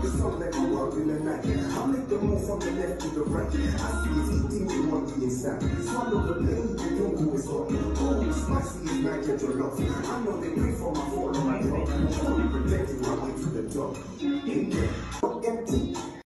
the sun like a world in the night. I'll make the move from the left to the right. I see it's eating with one being inside. Swallow the pain, they don't know it's hot. Oh, spicy is like your love. I know they pray for my fall on my top. Only protecting my way to the top. In there.